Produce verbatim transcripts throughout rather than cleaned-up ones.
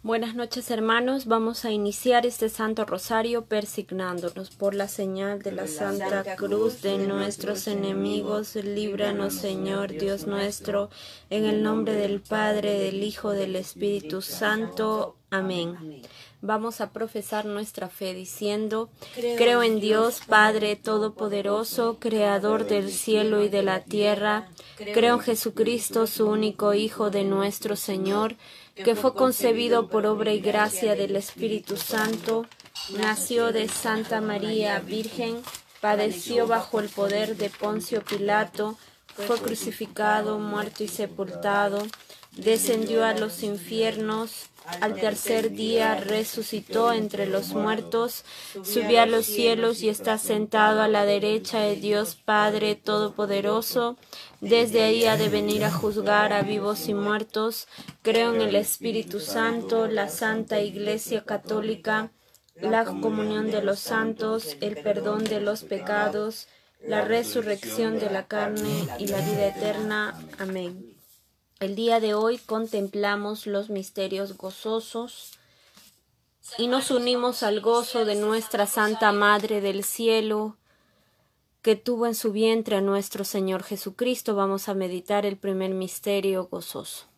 Buenas noches, hermanos. Vamos a iniciar este Santo Rosario persignándonos por la señal de la Santa Cruz de nuestros enemigos. Líbranos, Señor Dios nuestro, en el nombre del Padre, del Hijo, del Espíritu Santo. Amén. Vamos a profesar nuestra fe diciendo: creo en Dios, Padre Todopoderoso, Creador del cielo y de la tierra. Creo en Jesucristo, su único Hijo de nuestro Señor, que fue concebido por obra y gracia del Espíritu Santo, nació de Santa María Virgen, padeció bajo el poder de Poncio Pilato, fue crucificado, muerto y sepultado, descendió a los infiernos, al tercer día resucitó entre los muertos, subió a los cielos y está sentado a la derecha de Dios Padre Todopoderoso. Desde ahí ha de venir a juzgar a vivos y muertos. Creo en el Espíritu Santo, la Santa Iglesia Católica, la comunión de los santos, el perdón de los pecados, la resurrección de la carne y la vida eterna. Amén. El día de hoy contemplamos los misterios gozosos y nos unimos al gozo de nuestra Santa Madre del Cielo, que tuvo en su vientre a nuestro Señor Jesucristo. Vamos a meditar el primer misterio gozoso.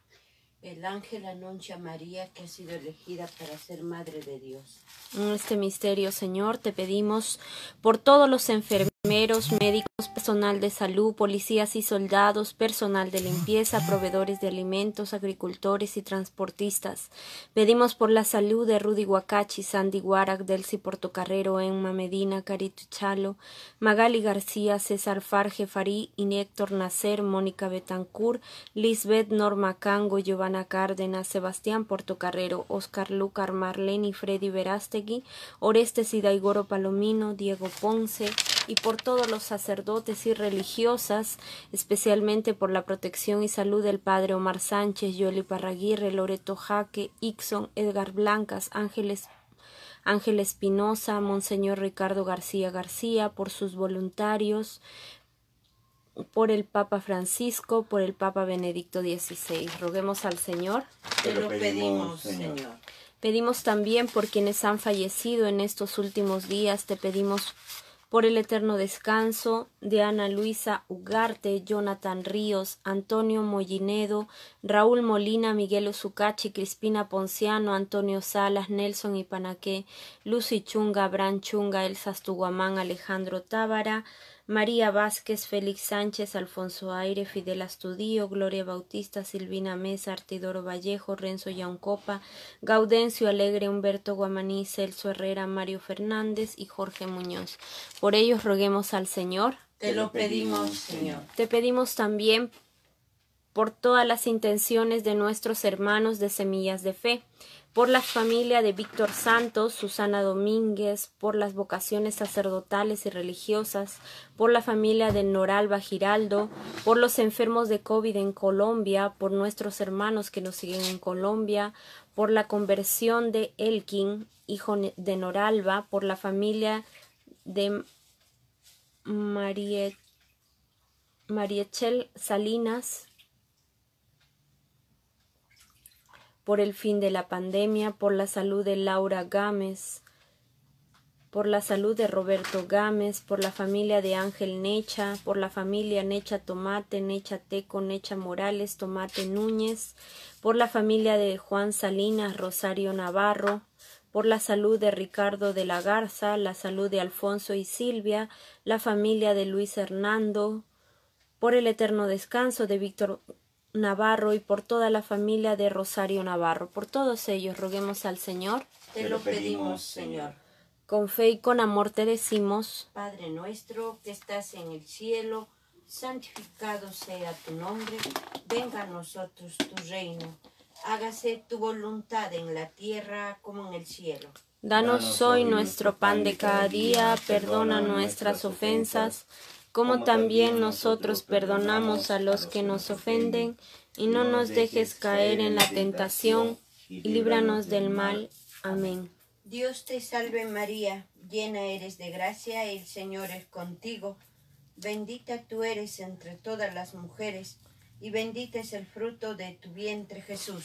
El ángel anuncia a María que ha sido elegida para ser Madre de Dios. En este misterio, Señor, te pedimos por todos los enfermeros, médicos, personal de salud, policías y soldados, personal de limpieza, proveedores de alimentos, agricultores y transportistas. Pedimos por la salud de Rudy Huacachi, Sandy Guarac, Delcy Portocarrero, Emma Medina, Carito Chalo, Magali García, César Farge Farí, Héctor Nacer, Mónica Betancourt, Lisbeth Norma Cango, Giovanna Cárdenas, Sebastián Portocarrero, Oscar Lucar, Marlene y Freddy Verástegui, Orestes y Daigoro Palomino, Diego Ponce, y por todos los sacerdotes y religiosas, especialmente por la protección y salud del Padre Omar Sánchez, Yoli Parraguirre, Loreto Jaque, Ixon, Edgar Blancas, Ángeles Ángel Espinosa, Monseñor Ricardo García García, por sus voluntarios, por el Papa Francisco, por el Papa Benedicto dieciséis. Roguemos al Señor. Te lo pedimos, Señor. Pedimos también por quienes han fallecido en estos últimos días. Te pedimos por el eterno descanso de Ana Luisa Ugarte, Jonathan Ríos, Antonio Mollinedo, Raúl Molina, Miguel Uzucachi, Crispina Ponciano, Antonio Salas, Nelson Ipanaqué, Lucy Chunga, Bran Chunga, Elsa Astuguamán, Alejandro Tábara, María Vázquez, Félix Sánchez, Alfonso Aire, Fidel Astudillo, Gloria Bautista, Silvina Mesa, Artidoro Vallejo, Renzo Yauncopa, Gaudencio Alegre, Humberto Guamaní, Celso Herrera, Mario Fernández y Jorge Muñoz. Por ellos roguemos al Señor. Te lo pedimos, Señor. Te pedimos también por todas las intenciones de nuestros hermanos de Semillas de Fe, por la familia de Víctor Santos, Susana Domínguez, por las vocaciones sacerdotales y religiosas, por la familia de Noralba Giraldo, por los enfermos de COVID en Colombia, por nuestros hermanos que nos siguen en Colombia, por la conversión de Elkin, hijo de Noralba, por la familia de Marie, Mariechel Salinas, por el fin de la pandemia, por la salud de Laura Gámez, por la salud de Roberto Gámez, por la familia de Ángel Necha, por la familia Necha Tomate, Necha Teco, Necha Morales, Tomate Núñez, por la familia de Juan Salinas, Rosario Navarro, por la salud de Ricardo de la Garza, la salud de Alfonso y Silvia, la familia de Luis Hernando, por el eterno descanso de Víctor Navarro y por toda la familia de Rosario Navarro. Por todos ellos roguemos al Señor. Te lo pedimos, Señor. Con fe y con amor te decimos: Padre nuestro que estás en el cielo, santificado sea tu nombre. Venga a nosotros tu reino. Hágase tu voluntad en la tierra como en el cielo. Danos hoy nuestro pan de cada día. Perdona nuestras ofensas, como también nosotros perdonamos a los que nos ofenden, y no nos dejes caer en la tentación, y líbranos del mal. Amén. Dios te salve María, llena eres de gracia, el Señor es contigo. Bendita tú eres entre todas las mujeres, y bendito es el fruto de tu vientre Jesús.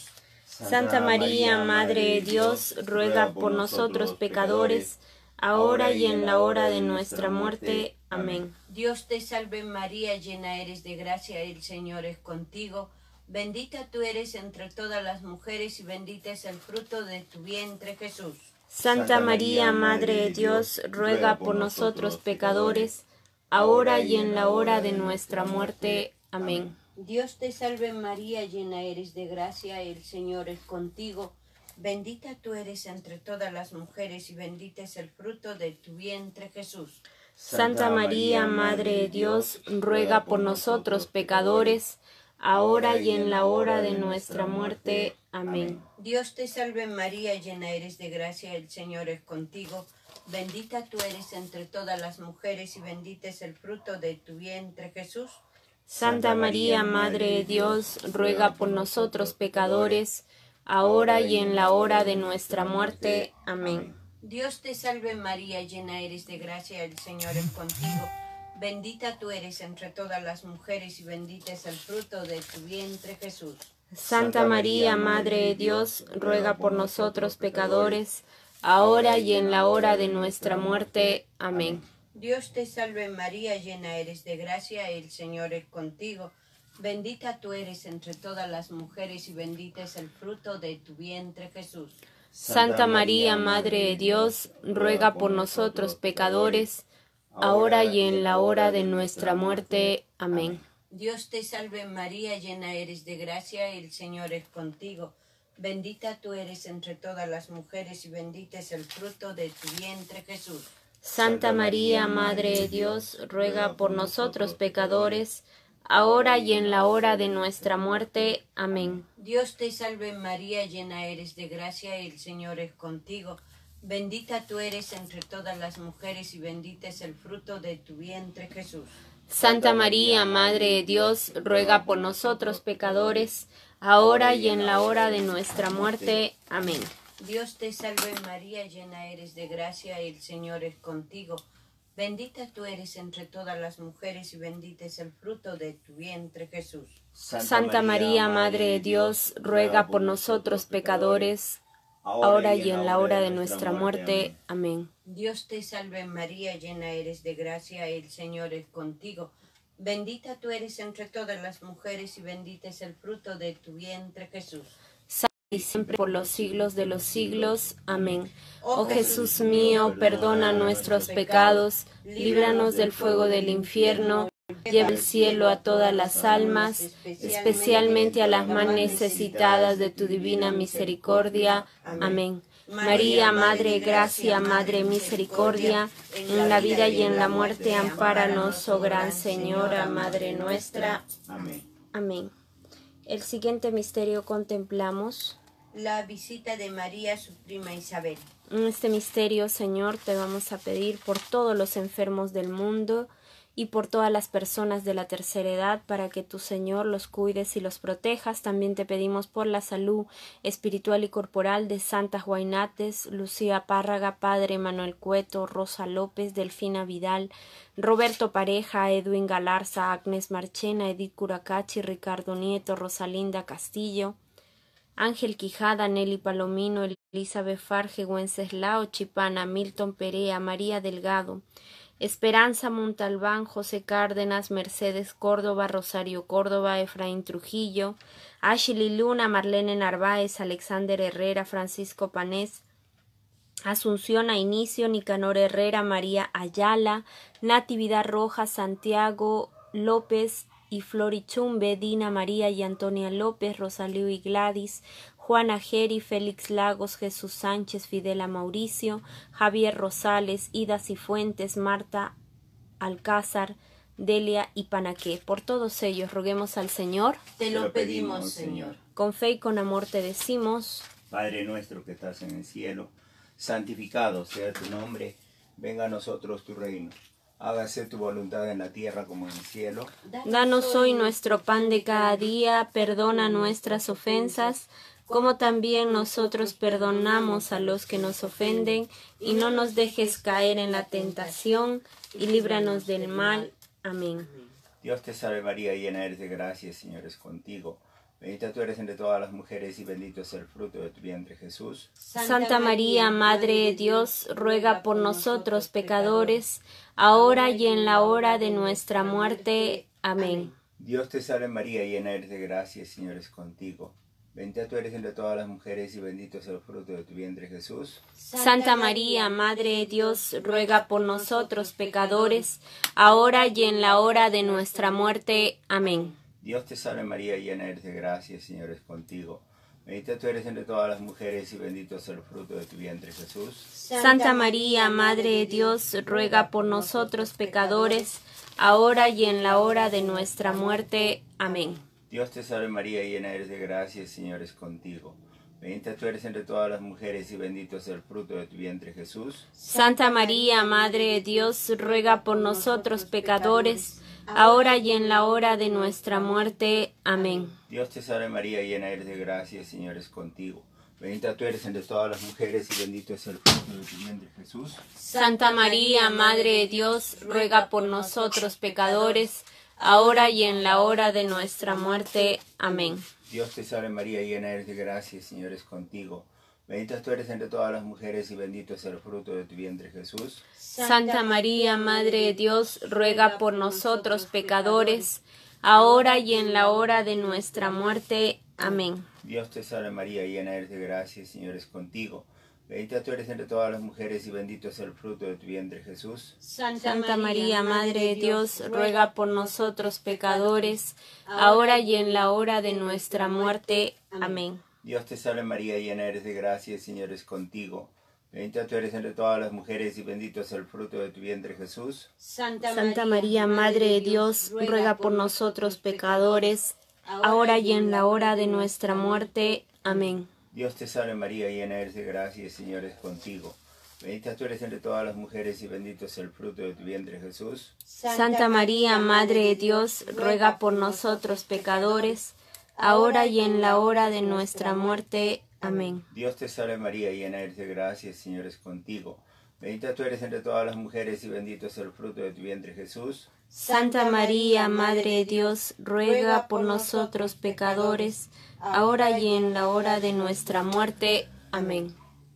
Santa María, Madre de Dios, ruega por nosotros pecadores, ahora y en la hora de nuestra muerte. Amén. Dios te salve María, llena eres de gracia, el Señor es contigo. Bendita tú eres entre todas las mujeres y bendito es el fruto de tu vientre, Jesús. Santa María, Madre de Dios, ruega por nosotros pecadores, ahora y en la hora de nuestra muerte. Amén. Dios te salve María, llena eres de gracia, el Señor es contigo. Bendita tú eres entre todas las mujeres y bendito es el fruto de tu vientre, Jesús. Santa María, Madre de Dios, ruega por nosotros pecadores, ahora y en la hora de nuestra muerte. Amén. Dios te salve María, llena eres de gracia, el Señor es contigo. Bendita tú eres entre todas las mujeres y bendito es el fruto de tu vientre, Jesús. Santa María, Madre de Dios, ruega por nosotros pecadores, ahora y en la hora de nuestra muerte. Amén. Dios te salve María, llena eres de gracia, el Señor es contigo. Bendita tú eres entre todas las mujeres y bendito es el fruto de tu vientre, Jesús. Santa María, Madre de Dios, ruega por nosotros pecadores, ahora y en la hora de nuestra muerte. Amén. Dios te salve María, llena eres de gracia, el Señor es contigo. Bendita tú eres entre todas las mujeres y bendito es el fruto de tu vientre, Jesús. Santa María, Madre de Dios, ruega por nosotros pecadores, ahora y en la hora de nuestra muerte. Amén. Dios te salve María, llena eres de gracia, el Señor es contigo. Bendita tú eres entre todas las mujeres y bendito es el fruto de tu vientre, Jesús. Santa María, Madre de Dios, ruega por nosotros pecadores, ahora y en la hora de nuestra muerte. Amén. Dios te salve María, llena eres de gracia, el Señor es contigo. Bendita tú eres entre todas las mujeres y bendito es el fruto de tu vientre, Jesús. Santa María, Madre de Dios, ruega por nosotros pecadores, ahora y en la hora de nuestra muerte. Amén. Dios te salve María, llena eres de gracia, el Señor es contigo. Bendita tú eres entre todas las mujeres y bendito es el fruto de tu vientre, Jesús. Santa María, Madre de Dios, ruega por nosotros pecadores, ahora y en la hora de nuestra muerte. Amén. Dios te salve María, llena eres de gracia, el Señor es contigo. Bendita tú eres entre todas las mujeres y bendito es el fruto de tu vientre, Jesús. Y siempre por los siglos de los siglos. Amén. Oh Jesús mío, perdona nuestros pecados, líbranos del fuego del infierno, lleva al cielo a todas las almas, especialmente a las más necesitadas de tu divina misericordia. Amén. María, Madre de Gracia, Madre de Misericordia, en la vida y en la muerte, ampáranos, oh Gran Señora, Madre nuestra. Amén. Amén. El siguiente misterio contemplamos la visita de María a su prima Isabel. En este misterio, Señor, te vamos a pedir por todos los enfermos del mundo y por todas las personas de la tercera edad, para que tu Señor los cuides y los protejas. También te pedimos por la salud espiritual y corporal de Santa Juainates, Lucía Párraga, Padre Manuel Cueto, Rosa López, Delfina Vidal, Roberto Pareja, Edwin Galarza, Agnes Marchena, Edith Curacachi, Ricardo Nieto, Rosalinda Castillo, Ángel Quijada, Nelly Palomino, Elizabeth Farge, Wenceslao Chipana, Milton Perea, María Delgado, Esperanza Montalbán, José Cárdenas, Mercedes Córdoba, Rosario Córdoba, Efraín Trujillo, Ashley Luna, Marlene Narváez, Alexander Herrera, Francisco Panés, Asunción a Inicio, Nicanor Herrera, María Ayala, Natividad Rojas, Santiago López y Flori Chumbe, Dina María y Antonia López, Rosalío y Gladys, Juana Geri, Félix Lagos, Jesús Sánchez, Fidela Mauricio, Javier Rosales, Ida Cifuentes, Marta Alcázar, Delia y Panaqué. Por todos ellos roguemos al Señor. Te lo pedimos, Señor. Con fe y con amor te decimos: Padre nuestro que estás en el cielo, santificado sea tu nombre, venga a nosotros tu reino. Hágase tu voluntad en la tierra como en el cielo. Danos hoy nuestro pan de cada día, perdona nuestras ofensas, como también nosotros perdonamos a los que nos ofenden, y no nos dejes caer en la tentación, y líbranos del mal. Amén. Dios te salve María, llena eres de gracia, el Señor es contigo. Bendita tú eres entre todas las mujeres y bendito es el fruto de tu vientre, Jesús. Santa María, Madre de Dios, ruega por nosotros pecadores, ahora y en la hora de nuestra muerte. Amén. Dios te salve María, llena eres de gracia, el Señor es contigo. Bendita tú eres entre todas las mujeres y bendito es el fruto de tu vientre, Jesús. Santa María, Madre de Dios, ruega por nosotros pecadores, ahora y en la hora de nuestra muerte. Amén. Dios te salve María, llena eres de gracia, el Señor es contigo. Bendita tú eres entre todas las mujeres y bendito es el fruto de tu vientre, Jesús. Santa María, Madre de Dios, ruega por nosotros pecadores, ahora y en la hora de nuestra muerte. Amén. Dios te salve María, llena eres de gracia, el Señor es contigo. Bendita tú eres entre todas las mujeres y bendito es el fruto de tu vientre, Jesús. Santa María, Madre de Dios, ruega por nosotros pecadores, ahora y en la hora de nuestra muerte. Amén. Dios te salve María, llena eres de gracia, el Señor es contigo. Bendita tú eres entre todas las mujeres y bendito es el fruto de tu vientre, Jesús. Santa María, Madre de Dios, ruega por nosotros pecadores, ahora y en la hora de nuestra muerte. Amén. Dios te salve María, llena eres de gracia, el Señor es contigo. Bendita tú eres entre todas las mujeres y bendito es el fruto de tu vientre, Jesús. Santa María, Madre de Dios, ruega por nosotros pecadores, ahora y en la hora de nuestra muerte. Amén. Dios te salve María, llena eres de gracia, el Señor es contigo. Bendita tú eres entre todas las mujeres y bendito es el fruto de tu vientre, Jesús. Santa María, Madre de Dios, ruega por nosotros pecadores, ahora y en la hora de nuestra muerte. Amén. Dios te salve María, llena eres de gracia, el Señor es contigo. Bendita tú eres entre todas las mujeres y bendito es el fruto de tu vientre, Jesús. Santa María, Madre de Dios, ruega por nosotros pecadores, ahora y en la hora de nuestra muerte. Amén. Dios te salve María, llena eres de gracia, el Señor es contigo. Bendita tú eres entre todas las mujeres y bendito es el fruto de tu vientre, Jesús. Santa María, Madre de Dios, ruega por nosotros pecadores, ahora y en la hora de nuestra muerte. Amén. Dios te salve María, llena eres de gracia, el Señor es contigo. Bendita tú eres entre todas las mujeres y bendito es el fruto de tu vientre, Jesús. Santa María, Madre de Dios, ruega por nosotros pecadores, ahora y en la hora de nuestra muerte. Amén.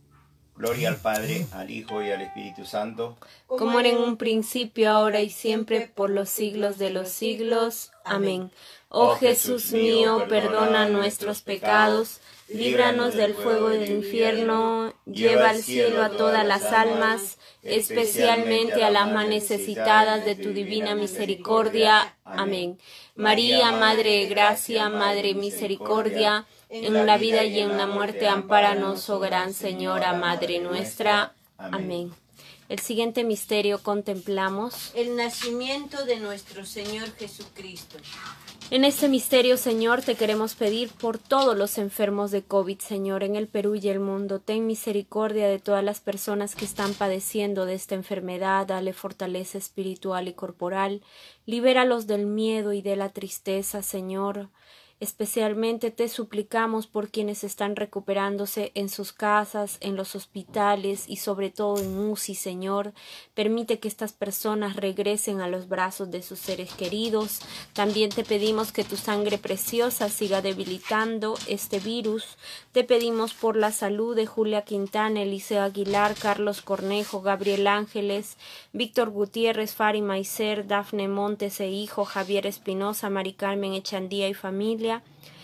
Gloria al Padre, al Hijo y al Espíritu Santo, como era en un principio, ahora y siempre, por los siglos de los siglos. Amén. Oh Jesús mío, perdona nuestros pecados, líbranos del fuego del infierno, lleva al cielo a todas las almas, especialmente a las más necesitadas de tu divina misericordia. Amén. María, Madre de Gracia, Madre de Misericordia, en la vida y en la muerte, ampáranos, oh Gran Señora, Madre nuestra. Amén. El siguiente misterio contemplamos el nacimiento de nuestro Señor Jesucristo. En este misterio, Señor, te queremos pedir por todos los enfermos de COVID, Señor, en el Perú y el mundo. Ten misericordia de todas las personas que están padeciendo de esta enfermedad. Dale fortaleza espiritual y corporal. Libéralos del miedo y de la tristeza, Señor. Especialmente te suplicamos por quienes están recuperándose en sus casas, en los hospitales y sobre todo en U C I, Señor. Permite que estas personas regresen a los brazos de sus seres queridos. También te pedimos que tu sangre preciosa siga debilitando este virus. Te pedimos por la salud de Julia Quintana, Eliseo Aguilar, Carlos Cornejo, Gabriel Ángeles, Víctor Gutiérrez, Fari Maicer, Dafne Montes e hijo, Javier Espinosa, Mari Carmen Echandía y familia,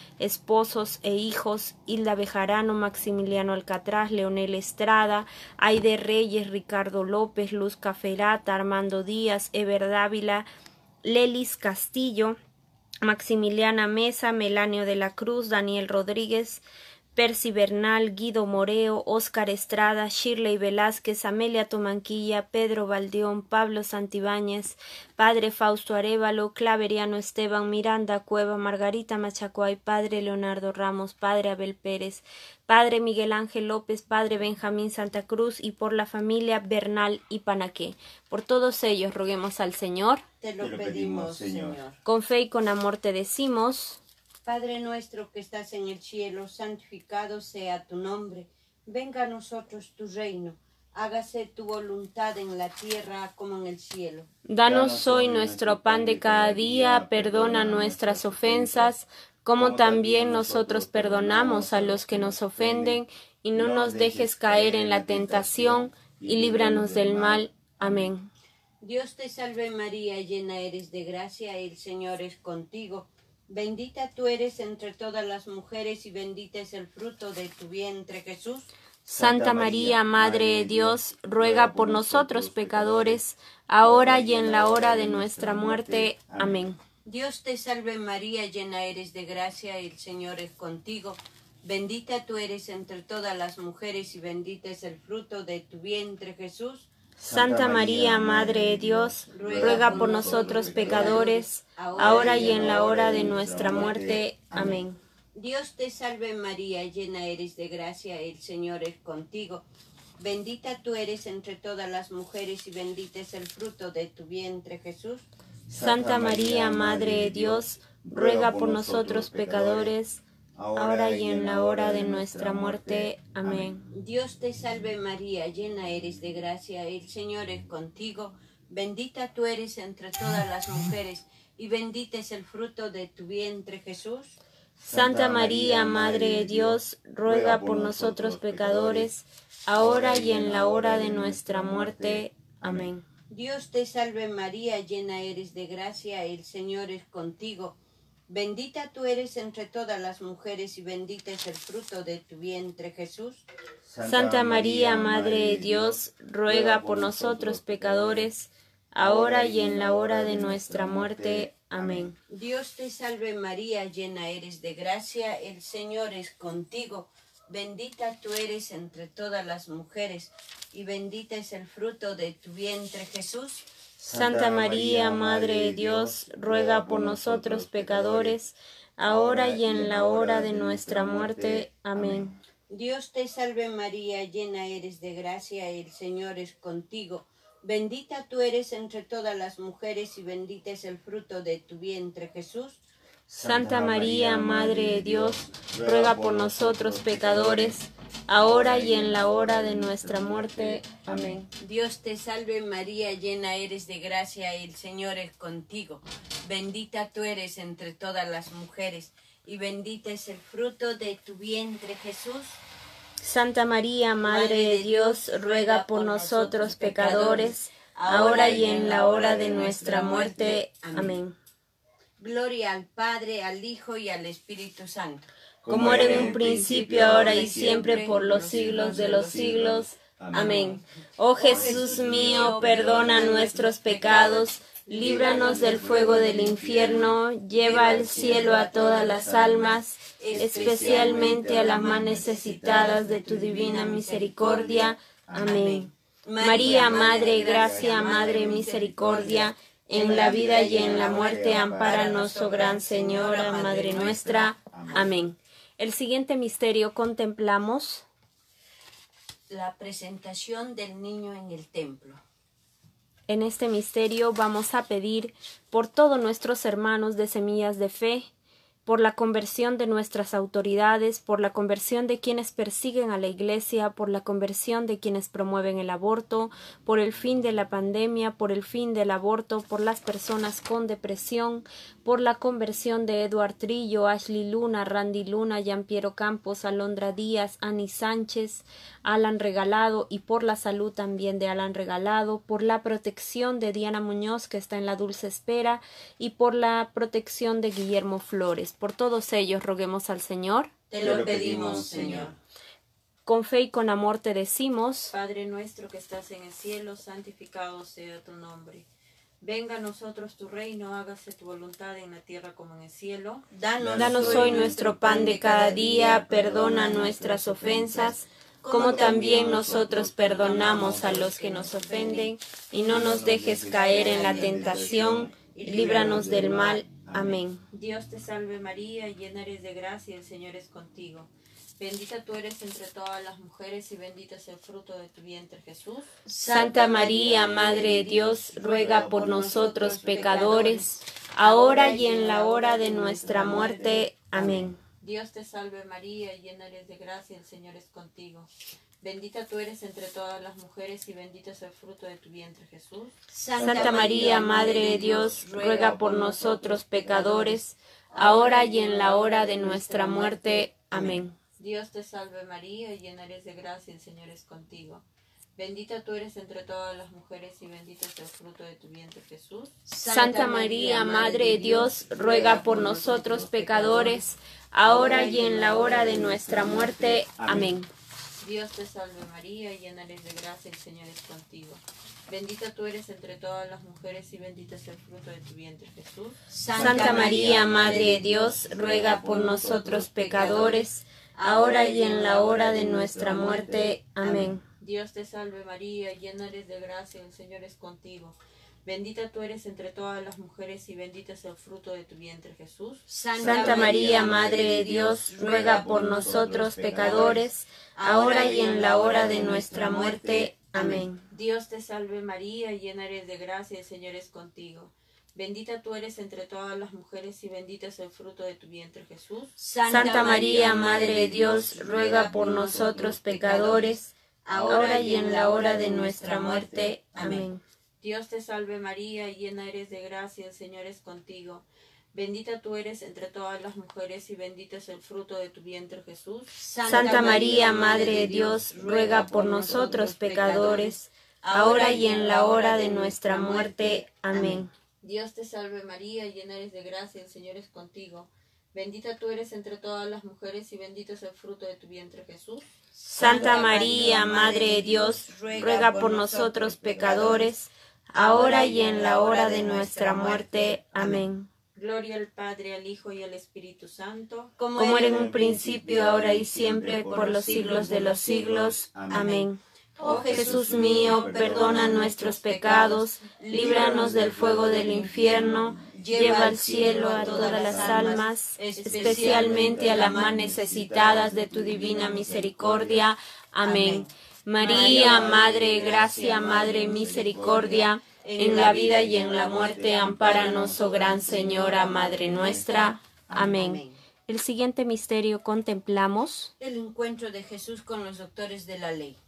esposos e hijos, Hilda Bejarano, Maximiliano Alcatraz, Leonel Estrada, Aide Reyes, Ricardo López, Luz Caferata, Armando Díaz, Ever Dávila, Lelis Castillo, Maximiliana Mesa, Melanio de la Cruz, Daniel Rodríguez, Percy Bernal, Guido Moreo, Óscar Estrada, Shirley Velázquez, Amelia Tomanquilla, Pedro Valdeón, Pablo Santibáñez, Padre Fausto Arévalo, Claveriano Esteban, Miranda Cueva, Margarita Machacuay, Padre Leonardo Ramos, Padre Abel Pérez, Padre Miguel Ángel López, Padre Benjamín Santa Cruz y por la familia Bernal y Panaqué. Por todos ellos roguemos al Señor. Te lo pedimos, Señor. Con fe y con amor te decimos: Padre nuestro que estás en el cielo, santificado sea tu nombre. Venga a nosotros tu reino. Hágase tu voluntad en la tierra como en el cielo. Danos hoy nuestro pan de cada día, perdona nuestras ofensas, como también nosotros perdonamos a los que nos ofenden, y no nos dejes caer en la tentación, y líbranos del mal. Amén. Dios te salve María, llena eres de gracia, el Señor es contigo. Bendita tú eres entre todas las mujeres, y bendito es el fruto de tu vientre, Jesús. Santa María, Madre de Dios, ruega por nosotros pecadores, ahora y en la hora de nuestra muerte. Amén. Dios te salve María, llena eres de gracia, el Señor es contigo. Bendita tú eres entre todas las mujeres, y bendito es el fruto de tu vientre, Jesús. Santa María, Madre de Dios, ruega por nosotros pecadores, ahora y en la hora de nuestra muerte. Amén. Dios te salve María, llena eres de gracia, el Señor es contigo. Bendita tú eres entre todas las mujeres, y bendito es el fruto de tu vientre, Jesús. Santa María, Madre de Dios, ruega por nosotros pecadores, ahora y en la hora de nuestra muerte. Amén. Dios te salve María, llena eres de gracia, el Señor es contigo. Bendita tú eres entre todas las mujeres, y bendito es el fruto de tu vientre, Jesús. Santa María, Madre de Dios, ruega por nosotros pecadores, ahora y en la hora de nuestra muerte. Amén. Dios te salve María, llena eres de gracia, el Señor es contigo. Bendita tú eres entre todas las mujeres, y bendito es el fruto de tu vientre, Jesús. Santa María, Madre de Dios, ruega por nosotros pecadores, ahora y en la hora de nuestra muerte. Amén. Dios te salve María, llena eres de gracia, el Señor es contigo. Bendita tú eres entre todas las mujeres, y bendito es el fruto de tu vientre, Jesús. Santa María, Madre de Dios, ruega por nosotros pecadores, ahora y en la hora de nuestra muerte. Amén. Dios te salve María, llena eres de gracia, el Señor es contigo. Bendita tú eres entre todas las mujeres, y bendito es el fruto de tu vientre, Jesús. Santa María, Madre de Dios, ruega por nosotros pecadores, ahora y en la hora de nuestra muerte. Amén. Dios te salve María, llena eres de gracia, el Señor es contigo. Bendita tú eres entre todas las mujeres, y bendito es el fruto de tu vientre, Jesús. Santa María, Madre de Dios, ruega por nosotros pecadores, ahora y en la hora de nuestra muerte. Amén. Gloria al Padre, al Hijo y al Espíritu Santo. Como era en un principio, ahora y siempre, por los siglos de los siglos. Amén. Oh Jesús mío, perdona nuestros pecados, líbranos del fuego del infierno, lleva al cielo a todas las almas, especialmente a las más necesitadas de tu divina misericordia. Amén. María, Madre de Gracia, Madre de Misericordia, en la vida y en la muerte, ampáranos, oh Gran Señora, Madre nuestra. Amén. El siguiente misterio contemplamos la presentación del niño en el templo. En este misterio vamos a pedir por todos nuestros hermanos de Semillas de Fe, por la conversión de nuestras autoridades, por la conversión de quienes persiguen a la Iglesia, por la conversión de quienes promueven el aborto, por el fin de la pandemia, por el fin del aborto, por las personas con depresión, por la conversión de Eduard Trillo, Ashley Luna, Randy Luna, Jean-Piero Campos, Alondra Díaz, Ani Sánchez, Alan Regalado, y por la salud también de Alan Regalado, por la protección de Diana Muñoz, que está en la dulce espera, y por la protección de Guillermo Flores. Por todos ellos roguemos al Señor. Te lo pedimos, Señor. Con fe y con amor te decimos: Padre nuestro que estás en el cielo, santificado sea tu nombre. Venga a nosotros tu reino, hágase tu voluntad en la tierra como en el cielo. Danos, Danos hoy nuestro pan de cada día, perdona nuestras ofensas, como también nosotros perdonamos a los que nos ofenden, y no nos dejes caer en la tentación, y líbranos del mal. Amén. Dios te salve María, llena eres de gracia, el Señor es contigo. Bendita tú eres entre todas las mujeres, y bendito es el fruto de tu vientre, Jesús. Santa María, Madre de Dios, ruega por nosotros pecadores, ahora y en la hora de nuestra muerte. Amén. Dios te salve María, llena eres de gracia, el Señor es contigo. Bendita tú eres entre todas las mujeres y bendito es el fruto de tu vientre, Jesús. Santa María, Madre de Dios, ruega por nosotros pecadores, ahora y en la hora de nuestra muerte. Amén. Dios te salve María, llena eres de gracia, el Señor es contigo. Bendita tú eres entre todas las mujeres y bendito es el fruto de tu vientre, Jesús. Santa María, Madre de Dios, ruega por nosotros pecadores, ahora y en la hora de nuestra muerte. Amén. Dios te salve María, llena eres de gracia, el Señor es contigo. Bendita tú eres entre todas las mujeres y bendito es el fruto de tu vientre, Jesús. Santa María, Madre de Dios, ruega por nosotros pecadores, ahora y en la hora de nuestra muerte. Amén. Dios te salve María, llena eres de gracia, el Señor es contigo. Bendita tú eres entre todas las mujeres y bendito es el fruto de tu vientre, Jesús. Santa María, Madre de Dios, ruega por nosotros pecadores, ahora y en la hora de nuestra muerte. Amén. Dios te salve María, llena eres de gracia, el Señor es contigo. Bendita tú eres entre todas las mujeres y bendito es el fruto de tu vientre, Jesús. Santa María, Madre de Dios, ruega por nosotros pecadores, ahora y en la hora de nuestra muerte. Amén. Dios te salve María, llena eres de gracia, el Señor es contigo. Bendita tú eres entre todas las mujeres y bendito es el fruto de tu vientre, Jesús. Santa María, Madre de Dios, ruega por nosotros pecadores, ahora y en la hora de nuestra muerte. Amén. Dios te salve María, llena eres de gracia, el Señor es contigo. Bendita tú eres entre todas las mujeres y bendito es el fruto de tu vientre, Jesús. Santa María, Madre de Dios, ruega por nosotros pecadores, ahora y en la hora de nuestra muerte. Amén. Gloria al Padre, al Hijo y al Espíritu Santo, como era en un principio, ahora y siempre, por los siglos de los siglos. Amén. Oh Jesús mío, perdona nuestros pecados, líbranos del fuego del infierno, lleva al cielo a todas las almas, especialmente a las más necesitadas de tu divina misericordia. Amén. María, Madre de Gracia, Madre de Misericordia, en la vida y en la muerte, ampáranos, oh Gran Señora, Madre nuestra. Amén. El siguiente misterio contemplamos el encuentro de Jesús con los doctores de la ley.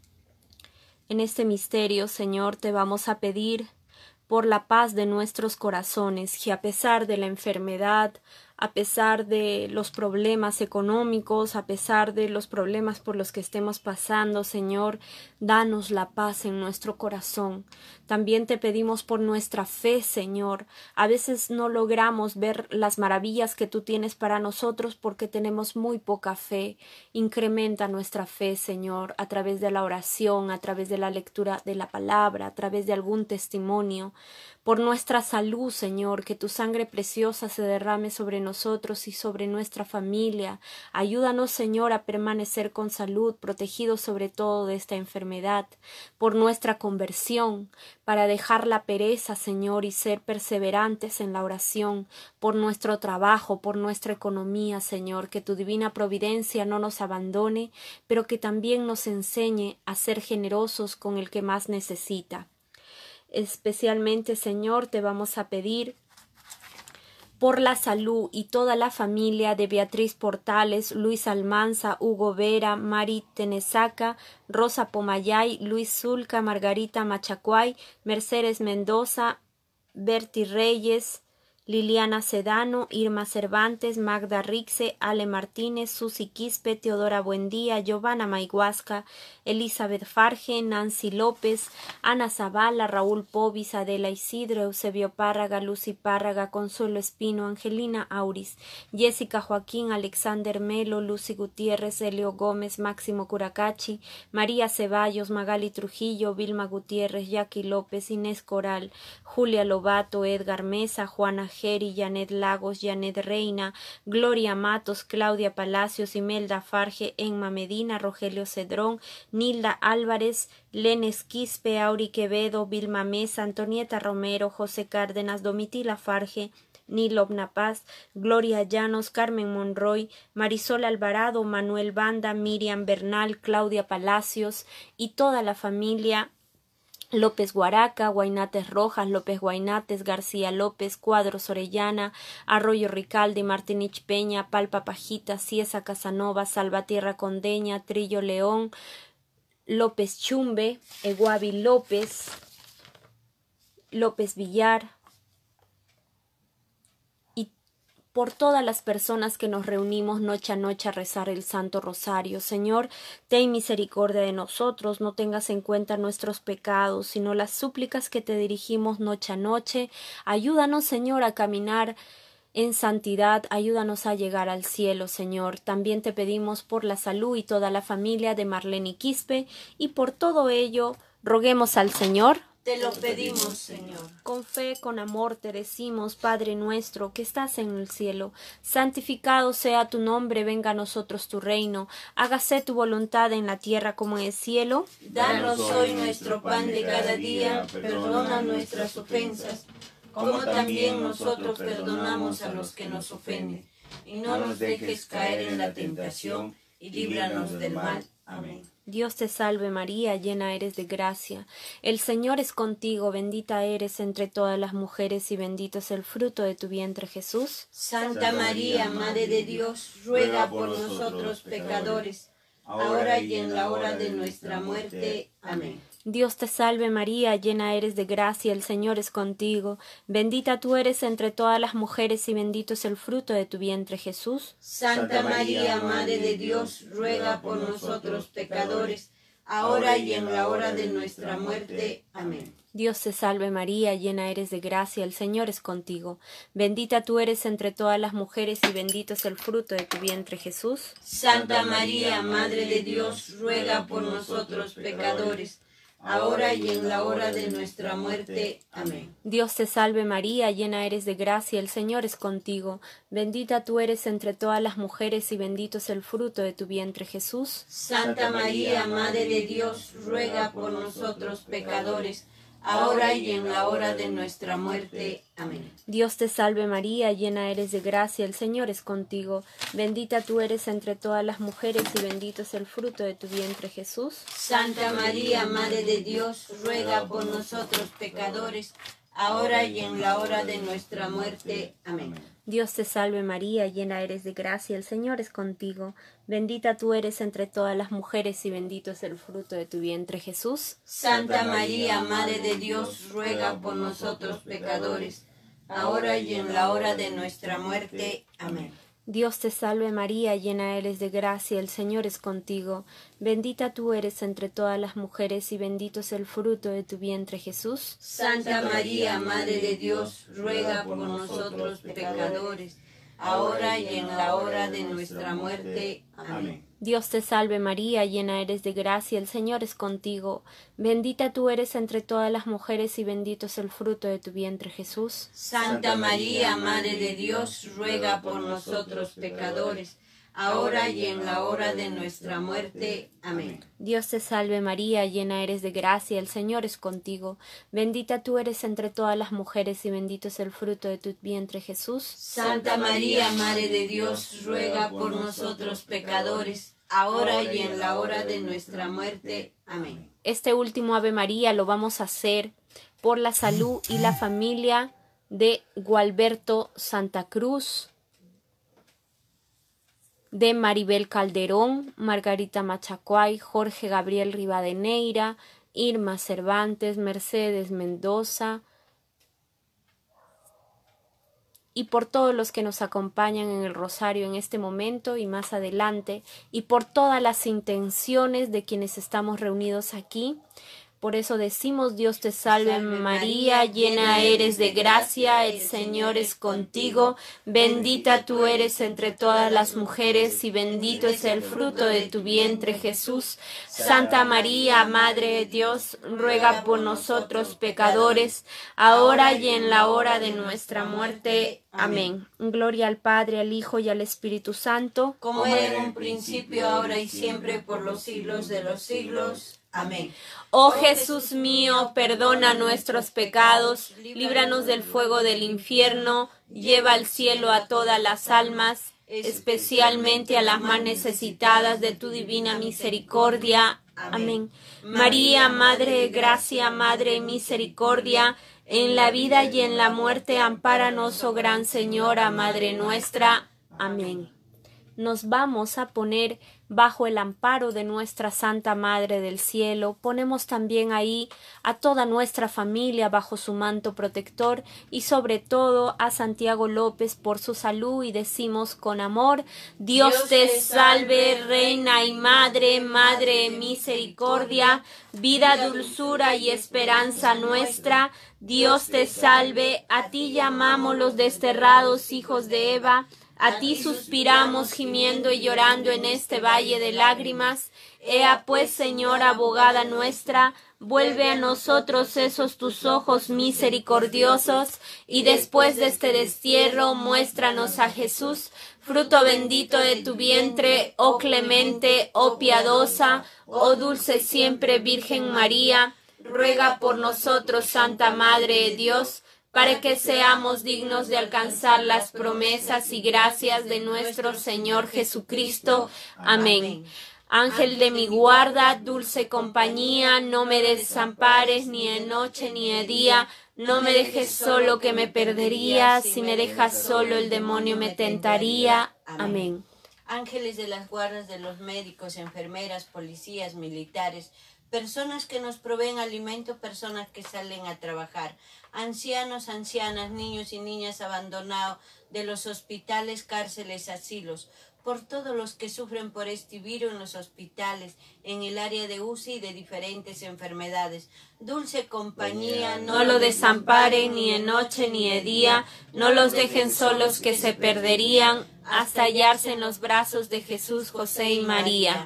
En este misterio, Señor, te vamos a pedir por la paz de nuestros corazones, que a pesar de la enfermedad, a pesar de los problemas económicos, a pesar de los problemas por los que estemos pasando, Señor, danos la paz en nuestro corazón. También te pedimos por nuestra fe, Señor. A veces no logramos ver las maravillas que tú tienes para nosotros porque tenemos muy poca fe. Incrementa nuestra fe, Señor, a través de la oración, a través de la lectura de la palabra, a través de algún testimonio. Por nuestra salud, Señor, que tu sangre preciosa se derrame sobre nosotros y sobre nuestra familia. Ayúdanos, Señor, a permanecer con salud, protegidos sobre todo de esta enfermedad. Por nuestra conversión, para dejar la pereza, Señor, y ser perseverantes en la oración. Por nuestro trabajo, por nuestra economía, Señor, que tu divina providencia no nos abandone, pero que también nos enseñe a ser generosos con el que más necesita. Especialmente, Señor, te vamos a pedir por la salud y toda la familia de Beatriz Portales, Luis Almanza, Hugo Vera, Mari Tenesaca, Rosa Pomayay, Luis Zulca, Margarita Machacuay, Mercedes Mendoza, Berti Reyes, Liliana Sedano, Irma Cervantes, Magda Rixe, Ale Martínez, Susi Quispe, Teodora Buendía, Giovanna Maiguasca, Elizabeth Farge, Nancy López, Ana Zavala, Raúl Pobis, Adela Isidro, Eusebio Párraga, Lucy Párraga, Consuelo Espino, Angelina Auris, Jessica Joaquín, Alexander Melo, Lucy Gutiérrez, Elio Gómez, Máximo Curacachi, María Ceballos, Magali Trujillo, Vilma Gutiérrez, Jackie López, Inés Coral, Julia Lobato, Edgar Mesa, Juana Geri, Janet Lagos, Janet Reina, Gloria Matos, Claudia Palacios, Imelda Farge, Enma Medina, Rogelio Cedrón, Nilda Álvarez, Lenes Quispe, Auri Quevedo, Vilma Mesa, Antonieta Romero, José Cárdenas, Domitila Farge, Nilobna Paz, Gloria Llanos, Carmen Monroy, Marisol Alvarado, Manuel Banda, Miriam Bernal, Claudia Palacios y toda la familia López Guaraca, Guainates Rojas, López Guainates, García López, Cuadros Orellana, Arroyo Ricalde, Martinich Peña, Palpa Pajita, Ciesa Casanova, Salvatierra Condeña, Trillo León, López Chumbe, Eguavi López, López Villar, y por todas las personas que nos reunimos noche a noche a rezar el Santo Rosario. Señor, ten misericordia de nosotros, no tengas en cuenta nuestros pecados, sino las súplicas que te dirigimos noche a noche. Ayúdanos, Señor, a caminar en santidad, ayúdanos a llegar al cielo, Señor. También te pedimos por la salud y toda la familia de Marlene Quispe, y por todo ello roguemos al Señor. Te lo pedimos, Señor. Con fe, con amor te decimos, Padre nuestro, que estás en el cielo, santificado sea tu nombre, venga a nosotros tu reino, hágase tu voluntad en la tierra como en el cielo. Danos hoy nuestro pan de cada día, perdona nuestras ofensas, como también nosotros perdonamos a los que nos ofenden. Y no nos dejes caer en la tentación, y líbranos del mal. Amén. Dios te salve María, llena eres de gracia. El Señor es contigo, bendita eres entre todas las mujeres y bendito es el fruto de tu vientre Jesús. Santa María, Madre de Dios, ruega por nosotros pecadores, ahora y en la hora de nuestra muerte. Amén. Dios te salve María, llena eres de gracia, el Señor es contigo, bendita tú eres entre todas las mujeres y bendito es el fruto de tu vientre Jesús. Santa María, Madre de Dios, ruega por nosotros pecadores, ahora y en la hora de nuestra muerte. Amén. Dios te salve María, llena eres de gracia, el Señor es contigo, bendita tú eres entre todas las mujeres y bendito es el fruto de tu vientre Jesús. Santa María, Madre de Dios, ruega por nosotros pecadores, ahora y en la hora de nuestra muerte. Amén. Dios te salve María, llena eres de gracia, el Señor es contigo, bendita tú eres entre todas las mujeres y bendito es el fruto de tu vientre Jesús. Santa María, Madre de Dios, ruega por nosotros pecadores, ahora y en la hora de nuestra muerte. Amén. Dios te salve María, llena eres de gracia, el Señor es contigo, bendita tú eres entre todas las mujeres y bendito es el fruto de tu vientre Jesús. Santa María, Madre de Dios, ruega por nosotros pecadores, ahora y en la hora de nuestra muerte. Amén. Dios te salve María, llena eres de gracia, el Señor es contigo, bendita tú eres entre todas las mujeres y bendito es el fruto de tu vientre Jesús. Santa María, Madre de Dios, ruega por nosotros pecadores, ahora y en la hora de nuestra muerte. Amén. Dios te salve María, llena eres de gracia, el Señor es contigo, bendita tú eres entre todas las mujeres y bendito es el fruto de tu vientre Jesús. Santa María, Madre de Dios, ruega por nosotros pecadores, ahora y en la hora de nuestra muerte. Amén. Dios te salve María, llena eres de gracia, el Señor es contigo, bendita tú eres entre todas las mujeres y bendito es el fruto de tu vientre Jesús. Santa María, Madre de Dios, ruega por nosotros pecadores, ahora y en la hora de nuestra muerte. Amén. Dios te salve María, llena eres de gracia, el Señor es contigo, bendita tú eres entre todas las mujeres y bendito es el fruto de tu vientre Jesús. Santa María, Madre de Dios, ruega por nosotros pecadores, ahora y en la hora de nuestra muerte. Amén. Este último Ave María lo vamos a hacer por la salud y la familia de Gualberto Santa Cruz, de Maribel Calderón, Margarita Machacuay, Jorge Gabriel Rivadeneira, Irma Cervantes, Mercedes Mendoza, y por todos los que nos acompañan en el rosario en este momento y más adelante, y por todas las intenciones de quienes estamos reunidos aquí. Por eso decimos: Dios te salve María, llena eres de gracia, el Señor es contigo, bendita tú eres entre todas las mujeres y bendito es el fruto de tu vientre Jesús. Santa María, Madre de Dios, ruega por nosotros pecadores, ahora y en la hora de nuestra muerte. Amén. Gloria al Padre, al Hijo y al Espíritu Santo, como era en un principio, ahora y siempre, por los siglos de los siglos. Amén. Oh Jesús mío, perdona nuestros pecados, líbranos del fuego del infierno, lleva al cielo a todas las almas, especialmente a las más necesitadas de tu divina misericordia. Amén. María, Madre de gracia, Madre de misericordia, en la vida y en la muerte, ampáranos, oh Gran Señora, Madre nuestra. Amén. nos vamos a poner bajo el amparo de nuestra Santa Madre del Cielo. Ponemos también ahí a toda nuestra familia bajo su manto protector y sobre todo a Santiago López por su salud, y decimos con amor: Dios te salve, Reina y Madre, Madre de misericordia, vida, dulzura y esperanza nuestra. Dios te salve, a ti llamamos los desterrados hijos de Eva. A ti suspiramos gimiendo y llorando en este valle de lágrimas. Ea pues, Señora, abogada nuestra, vuelve a nosotros esos tus ojos misericordiosos, y después de este destierro muéstranos a Jesús, fruto bendito de tu vientre, oh clemente, oh piadosa, oh dulce siempre Virgen María. Ruega por nosotros, Santa Madre de Dios, para que seamos dignos de alcanzar las promesas y gracias de nuestro Señor Jesucristo. Amén. Ángel de mi guarda, dulce compañía, no me desampares ni de noche ni de día, no me dejes solo que me perdería, si me dejas solo el demonio me tentaría. Amén. Ángeles de las guardas de los médicos, enfermeras, policías, militares, personas que nos proveen alimento, personas que salen a trabajar, ancianos, ancianas, niños y niñas abandonados de los hospitales, cárceles, asilos, por todos los que sufren por este virus en los hospitales, en el área de U C I y de diferentes enfermedades. Dulce compañía, no, no lo desamparen ni de noche ni de día, no los dejen solos que se perderían, hasta hallarse en los brazos de Jesús, José y María.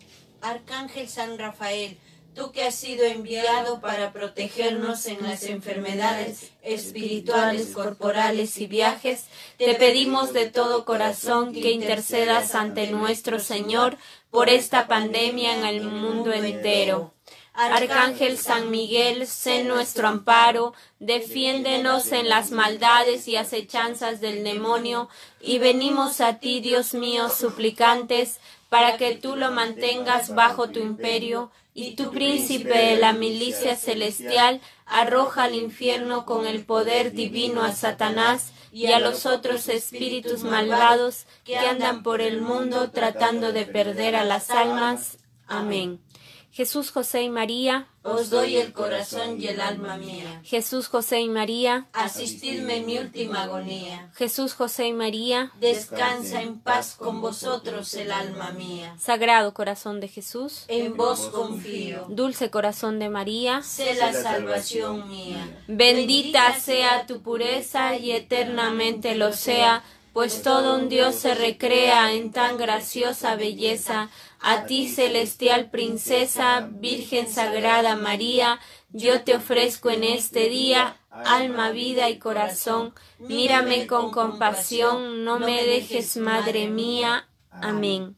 Arcángel San Rafael, tú que has sido enviado para protegernos en las enfermedades espirituales, corporales y viajes, te pedimos de todo corazón que intercedas ante nuestro Señor por esta pandemia en el mundo entero. Arcángel San Miguel, sé nuestro amparo, defiéndenos en las maldades y acechanzas del demonio, y venimos a ti, Dios mío, suplicantes, para que tú lo mantengas bajo tu imperio, y tu príncipe de la milicia celestial arroja al infierno con el poder divino a Satanás y a los otros espíritus malvados que andan por el mundo tratando de perder a las almas. Amén. Jesús, José y María, os doy el corazón y el alma mía. Jesús, José y María, asistidme en mi última agonía. Jesús, José y María, descansa en paz con vosotros el alma mía. Sagrado corazón de Jesús, en vos confío. Dulce corazón de María, sé la salvación mía. Bendita sea tu pureza y eternamente lo sea, pues todo un Dios se recrea en tan graciosa belleza. A ti, celestial princesa, Virgen Sagrada María, yo te ofrezco en este día alma, vida y corazón. Mírame con compasión, no me dejes, Madre mía. Amén.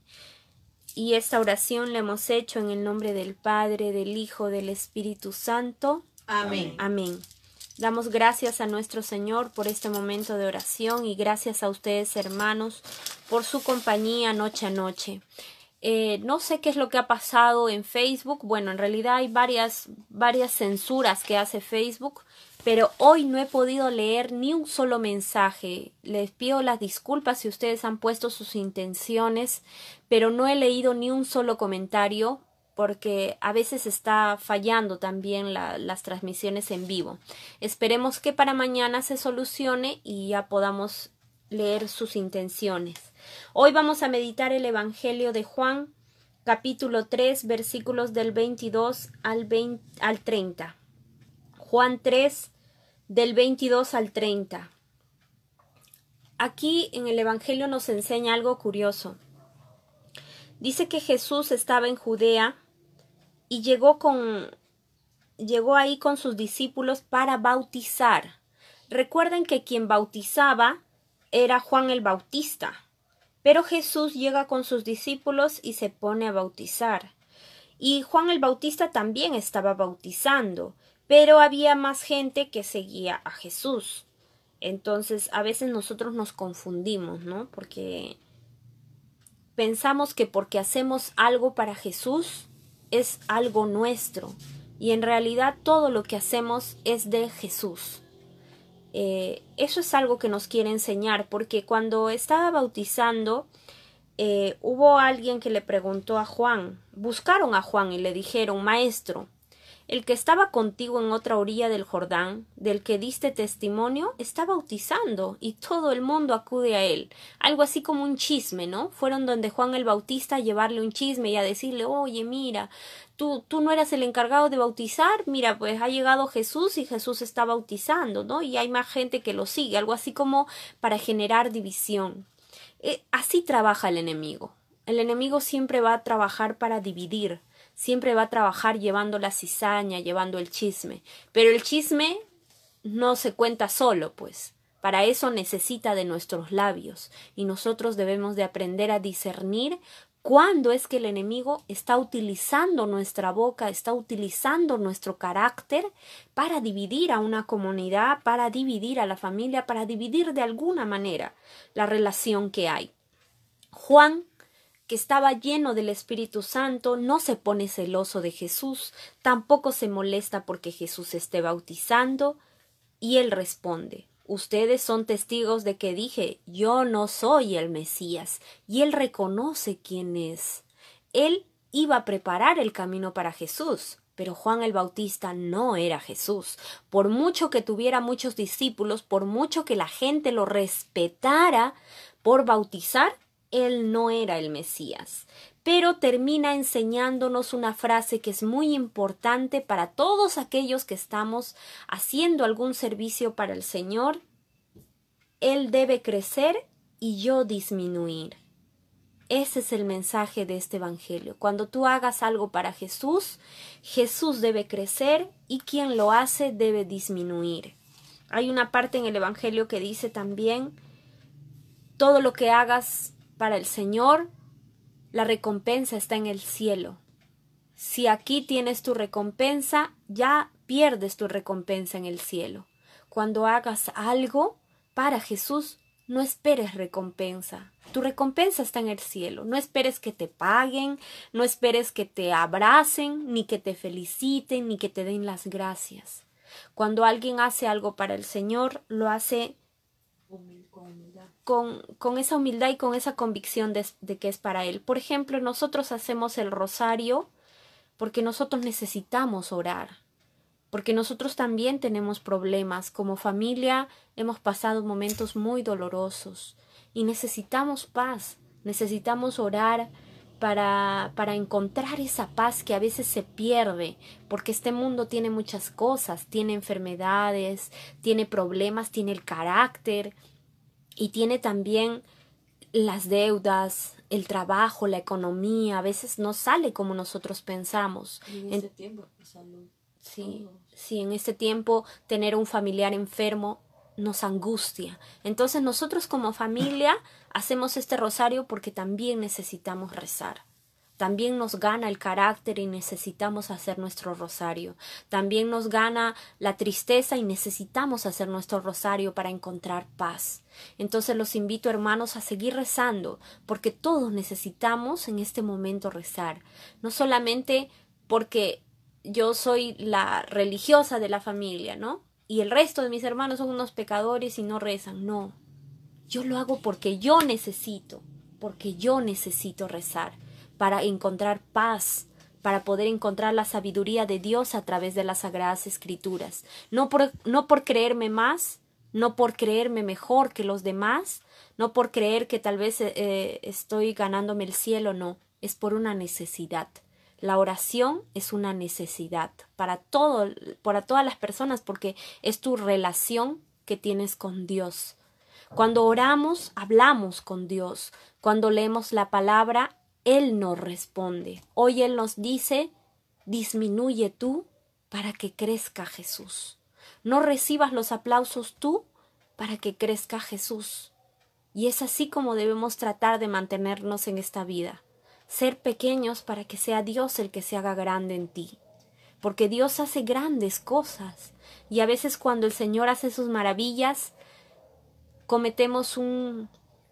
Y esta oración la hemos hecho en el nombre del Padre, del Hijo, del Espíritu Santo. Amén. Amén. Damos gracias a nuestro Señor por este momento de oración y gracias a ustedes, hermanos, por su compañía noche a noche. Eh, no sé qué es lo que ha pasado en Facebook. Bueno, en realidad hay varias, varias censuras que hace Facebook, pero hoy no he podido leer ni un solo mensaje. Les pido las disculpas si ustedes han puesto sus intenciones, pero no he leído ni un solo comentario porque a veces está fallando también la, las transmisiones en vivo. Esperemos que para mañana se solucione y ya podamos leer sus intenciones. Hoy vamos a meditar el Evangelio de Juan, capítulo tres, versículos del veintidós al, veinte, al treinta. Juan tres, del veintidós al treinta. Aquí en el Evangelio nos enseña algo curioso. Dice que Jesús estaba en Judea y llegó, con, llegó ahí con sus discípulos para bautizar. Recuerden que quien bautizaba era Juan el Bautista, pero Jesús llega con sus discípulos y se pone a bautizar. Y Juan el Bautista también estaba bautizando, pero había más gente que seguía a Jesús. Entonces a veces nosotros nos confundimos, ¿no? Porque pensamos que porque hacemos algo para Jesús es algo nuestro, y en realidad todo lo que hacemos es de Jesús. Eh, eso es algo que nos quiere enseñar, porque cuando estaba bautizando, eh, hubo alguien que le preguntó a Juan, buscaron a Juan y le dijeron, Maestro, el que estaba contigo en otra orilla del Jordán, del que diste testimonio, está bautizando y todo el mundo acude a él. Algo así como un chisme, ¿no? Fueron donde Juan el Bautista a llevarle un chisme y a decirle, oye, mira, tú, tú no eras el encargado de bautizar, mira, pues ha llegado Jesús y Jesús está bautizando, ¿no? Y hay más gente que lo sigue, algo así como para generar división. Eh, así trabaja el enemigo. El enemigo siempre va a trabajar para dividir. Siempre va a trabajar llevando la cizaña, llevando el chisme. Pero el chisme no se cuenta solo, pues. Para eso necesita de nuestros labios. Y nosotros debemos de aprender a discernir cuándo es que el enemigo está utilizando nuestra boca, está utilizando nuestro carácter para dividir a una comunidad, para dividir a la familia, para dividir de alguna manera la relación que hay. Juan, que estaba lleno del Espíritu Santo, no se pone celoso de Jesús, tampoco se molesta porque Jesús esté bautizando, y él responde, ustedes son testigos de que dije, yo no soy el Mesías, y él reconoce quién es. Él iba a preparar el camino para Jesús, pero Juan el Bautista no era Jesús. Por mucho que tuviera muchos discípulos, por mucho que la gente lo respetara por bautizar, él no era el Mesías, pero termina enseñándonos una frase que es muy importante para todos aquellos que estamos haciendo algún servicio para el Señor. Él debe crecer y yo disminuir. Ese es el mensaje de este evangelio. Cuando tú hagas algo para Jesús, Jesús debe crecer y quien lo hace debe disminuir. Hay una parte en el evangelio que dice también, todo lo que hagas para el Señor, la recompensa está en el cielo. Si aquí tienes tu recompensa, ya pierdes tu recompensa en el cielo. Cuando hagas algo para Jesús, no esperes recompensa. Tu recompensa está en el cielo. No esperes que te paguen, no esperes que te abracen, ni que te feliciten, ni que te den las gracias. Cuando alguien hace algo para el Señor, lo hace Con, con esa humildad y con esa convicción de, de que es para Él. Por ejemplo, nosotros hacemos el rosario porque nosotros necesitamos orar, porque nosotros también tenemos problemas. Como familia hemos pasado momentos muy dolorosos y necesitamos paz, necesitamos orar para, para encontrar esa paz que a veces se pierde, porque este mundo tiene muchas cosas, tiene enfermedades, tiene problemas, tiene el carácter, y tiene también las deudas, el trabajo, la economía. A veces no sale como nosotros pensamos. Y en este en, tiempo, salud. Sí, sí, en este tiempo tener un familiar enfermo nos angustia. Entonces nosotros como familia hacemos este rosario porque también necesitamos rezar. También nos gana el carácter y necesitamos hacer nuestro rosario. También nos gana la tristeza y necesitamos hacer nuestro rosario para encontrar paz. Entonces los invito, hermanos, a seguir rezando, porque todos necesitamos en este momento rezar. No solamente porque yo soy la religiosa de la familia, ¿no? Y el resto de mis hermanos son unos pecadores y no rezan. No, yo lo hago porque yo necesito, porque yo necesito rezar, para encontrar paz, para poder encontrar la sabiduría de Dios a través de las Sagradas Escrituras. No por, no por creerme más, no por creerme mejor que los demás, no por creer que tal vez eh, estoy ganándome el cielo, no, es por una necesidad. La oración es una necesidad para, todo, para todas las personas porque es tu relación que tienes con Dios. Cuando oramos, hablamos con Dios. Cuando leemos la palabra, Él nos responde. Hoy Él nos dice, disminuye tú para que crezca Jesús. No recibas los aplausos tú para que crezca Jesús. Y es así como debemos tratar de mantenernos en esta vida. Ser pequeños para que sea Dios el que se haga grande en ti. Porque Dios hace grandes cosas. Y a veces cuando el Señor hace sus maravillas, cometemos un...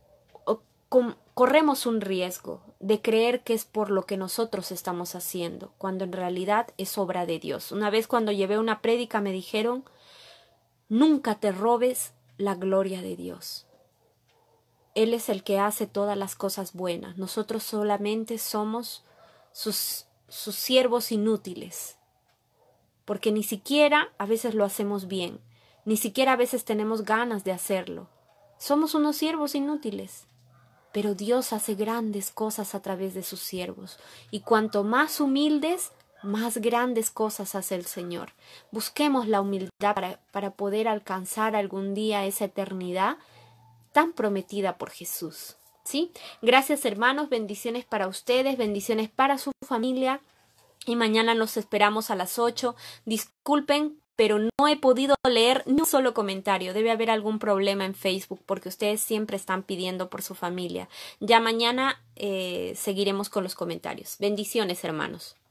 corremos un riesgo de creer que es por lo que nosotros estamos haciendo, cuando en realidad es obra de Dios. Una vez cuando llevé una prédica me dijeron, nunca te robes la gloria de Dios. Él es el que hace todas las cosas buenas. Nosotros solamente somos sus, sus siervos inútiles, porque ni siquiera a veces lo hacemos bien, ni siquiera a veces tenemos ganas de hacerlo. Somos unos siervos inútiles, pero Dios hace grandes cosas a través de sus siervos, y cuanto más humildes, más grandes cosas hace el Señor. Busquemos la humildad para, para poder alcanzar algún día esa eternidad tan prometida por Jesús. ¿Sí? Gracias, hermanos, bendiciones para ustedes, bendiciones para su familia, y mañana los esperamos a las ocho. Disculpen, pero no he podido leer ni un solo comentario. Debe haber algún problema en Facebook porque ustedes siempre están pidiendo por su familia. Ya mañana eh, seguiremos con los comentarios. Bendiciones, hermanos.